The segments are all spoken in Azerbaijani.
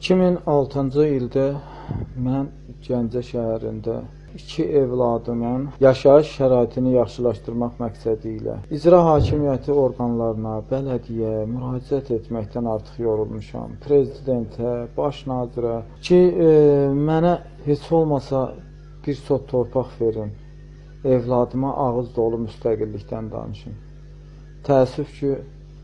2006-cı ildə mən Gəncə şəhərində 2 evladımın yaşayış şəraitini yaxşılaşdırmaq məqsədi ilə icra hakimiyyəti orqanlarına, bələdiyyə müraciət etməkdən artıq yorulmuşam. Prezidentə, baş nazirə ki, mənə heç olmasa bir sot torpaq verin, evladıma ağız dolu müstəqillikdən danışın. Təəssüf ki,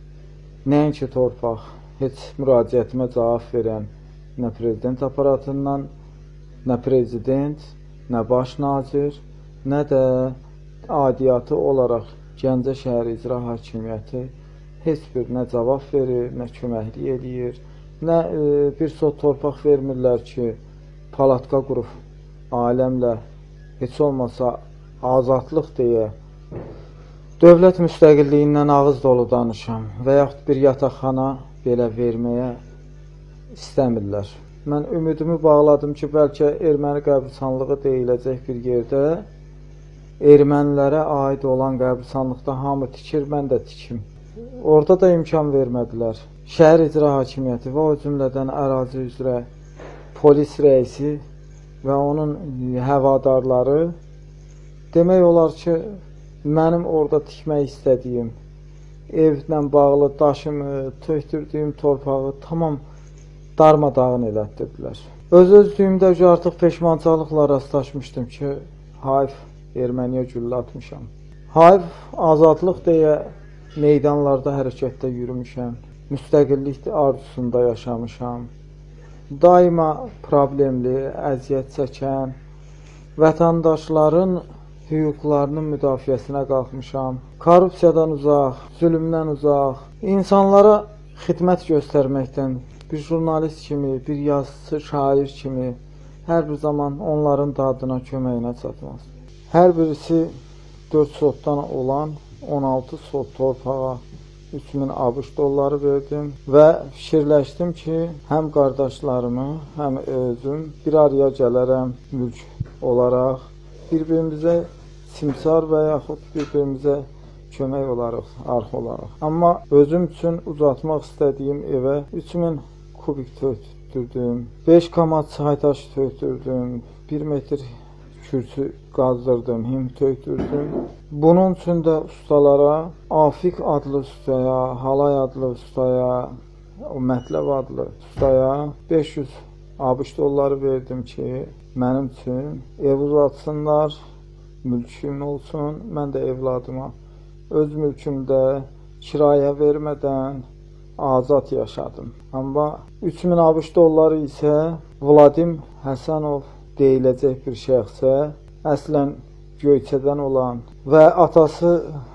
nəinki torpaq, heç müraciətimə cavab verən nə prezident aparatından, nə prezident, nə baş nazir, nə də adiyyatı olaraq Gəncə şəhər icra hakimiyyəti heç bir nə cavab verir, nə köməklik eləyir, nə bir sot torpaq vermirlər ki, palatka qurub aləmlə heç olmasa azadlıq deyə dövlət müstəqilliyindən ağız dolu danışam və yaxud bir yataqxana belə verməyə istəmirlər. Mən ümidimi bağladım ki, bəlkə erməni qəbirstanlığı deyiləcək bir yerdə ermənilərə aid olan qəbirstanlıqda hamı tikir, mən də tikim. Orada da imkan vermədilər. Şəhər icra hakimiyyəti və o cümlədən ərazi üzrə polis rəisi və onun həvadarları demək olar ki, mənim orada tikmək istədiyim evlə bağlı daşımı, tökdürdüyüm torpağı tamam darmadağın elətdirdilər. Öz-özlüyümdə artıq peşmançılıqla rastlaşmışdım ki, hayf erməniyə güllə atmışam. Hayf azadlıq deyə meydanlarda hərəkətdə yürümüşəm. Müstəqillik arzusunda yaşamışam. Daima problemli, əziyyət çəkən vətəndaşların hüquqlarının müdafiəsinə qalxmışam. Korrupsiyadan uzaq, zülmdən uzaq, insanlara xidmət göstərməkdən bir jurnalist kimi, bir yazıcı, şair kimi hər bir zaman onların dadına, köməyinə çatmaz. Hər birisi 4 sotdan olan 16 sot torpağa 3000 ABŞ dolları verdim və fikirləşdim ki, həm qardaşlarımı, həm özüm bir araya gələrəm mülk olaraq, bir-birimizə simsar və yaxud bir-birimizə kömək olaraq, arx olaraq. Amma özüm üçün uzatmaq istədiyim evə 3000 kubik tökdürdüm, 5 kamat çaydaş tökdürdüm, 1 metr kürsü qazdırdım, him tökdürdüm. Bunun üçün də ustalara, Afik adlı ustaya, Halay adlı ustaya, Mətləb adlı ustaya 500 ABŞ dolları verdim ki, mənim üçün ev uzatsınlar, mülküm olsun, mən də evladıma öz mülkümdə kirayə vermədən azad yaşadım. Amma 3000 ABŞ dolları isə Vladim Həsənov deyiləcək bir şəxsə, əslən Göyçədən olan və atası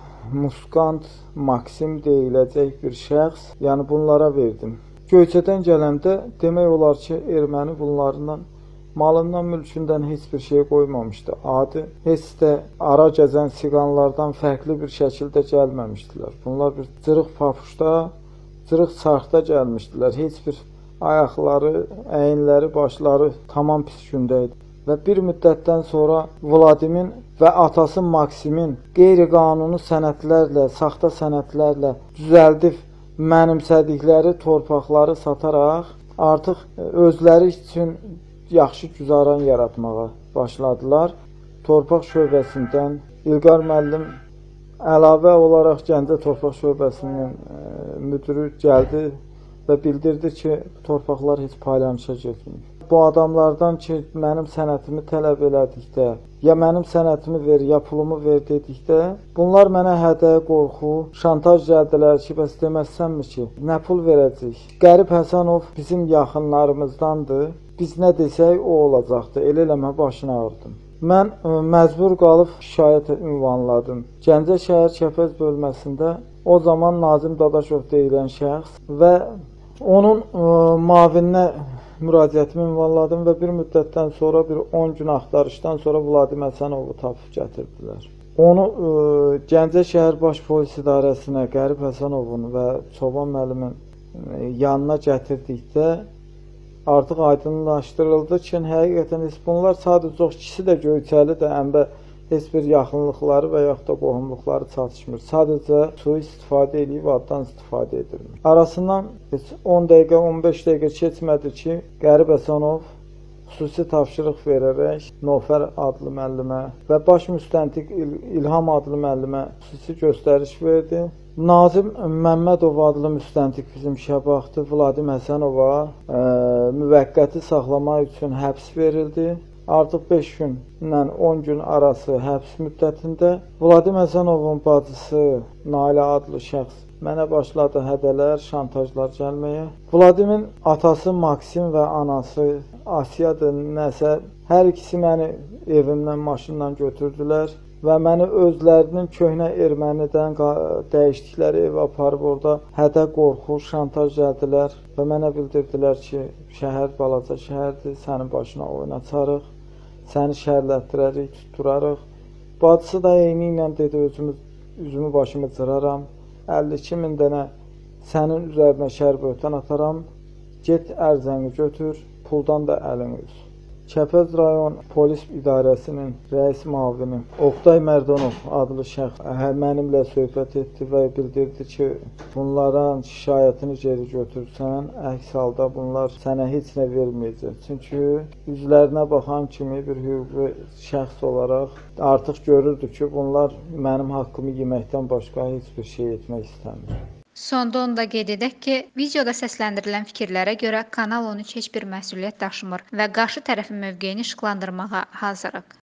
Muskant Maksim deyiləcək bir şəxs, yəni bunlara verdim. Göyçədən gələndə demək olar ki, erməni bunlarından malından, mülkündən heç bir şey qoymamışdı. Adi, heç də ara gəzən siqanlardan fərqli bir şəkildə gəlməmişdilər. Bunlar bir cırıq papuçda, cırıq çarxda gəlmişdilər. Heç bir ayaqları, əyinləri, başları tamam pis gündə idi. Və bir müddətdən sonra Vladimin və atası Maksimin qeyri-qanuni sənədlərlə, saxta sənədlərlə düzəldib mənimsədikləri torpaqları sataraq artıq özləri üçün yaxşı güzaran yaratmağa başladılar. Torpaq şöbəsindən İlqar müəllim əlavə olaraq Gəncə Torpaq şöbəsinin müdürü gəldi və bildirdi ki, torpaqlar heç paylanışa getmir. Bu adamlardan ki, mənim sənətimi tələb elədikdə, ya mənim sənətimi ver, ya pulumu ver dedikdə, bunlar mənə hədə, qorxu, şantaj gəldilər ki, bəs deməzsənmi ki, nə pul verəcək? Qərib Həsənov bizim yaxınlarımızdandır, biz nə desək o olacaqdı, elə eləmə başını ağırdım. Mən məcbur qalıb şikayət ünvanladım. Gəncə şəhər Kəpəz bölməsində o zaman Nazim Dadaşov deyilən şəxs və onun mavininə müraciətimi ünvanladım və bir müddətdən sonra, bir 10 gün axtarışdan sonra Vladim Həsənovu tapıb gətirdilər. Onu Gəncə şəhər baş polis idarəsinə Qərib Həsənovun və Çoban müəllimin yanına gətirdikdə artıq aydınlaşdırıldı ki, həqiqətən bunlar sadəcə ikisi də Göyçəlidir, heç bir yaxınlıqları və yaxud da qohumluqları çatışmır. Sadəcə sui-istifadə edib addan istifadə edirlər. Arasından heç 10 dəqiqə, 15 dəqiqə keçmədi ki, Qərib Həsənov xüsusi tapşırıq verərək Nofər adlı müəllimə və baş müstəntiq İlham adlı müəllimə xüsusi göstəriş verdi. Nazim Məmmədov adlı müstəntiq bizim işə baxdı. Vladim Həsənova müvəqqəti saxlamaq üçün həbs verildi. Artıq 5 günlə 10 gün arası həbs müddətində Vladim Həsənovun bacısı Nailə adlı şəxs mənə başladı hədələr, şantajlar gəlməyə. Vladimin atası Maksim və anası Asiyadır nəsə, hər ikisi məni evimdən, maşından götürdülər və məni özlərinin köhnə ermənidən dəyişdikləri evə aparıb orada hədə, qorxu, şantaj edildilər və mənə bildirdilər ki, şəhər balaca şəhərdir, sənin başına oyun açarıq, səni şərlətdirərik, tutturarıq. Bacısı da eyni ilə dedi, üzümü başımı cıraram, 52 min dənə sənin üzərinə şər böhtan ataram, get ərzəni götür, puldan da əlini üz. Kəpəz rayon polis idarəsinin rəis müavini Oqtay Mərdonov adlı şəxs mənimlə söhbət etdi və bildirdi ki, bunların şikayətini geri götürsən, əks halda bunlar sənə heç nə verməyəcək. Çünki üzlərinə baxan kimi bir hüquqi şəxs olaraq artıq görürdü ki, bunlar mənim haqqımı yeməkdən başqa heç bir şey etmək istəmir. Sonda onu da qeyd edək ki, videoda səsləndirilən fikirlərə görə Kanal 13 heç bir məsuliyyət daşımır və qarşı tərəfin mövqeyini işıqlandırmağa hazırıq.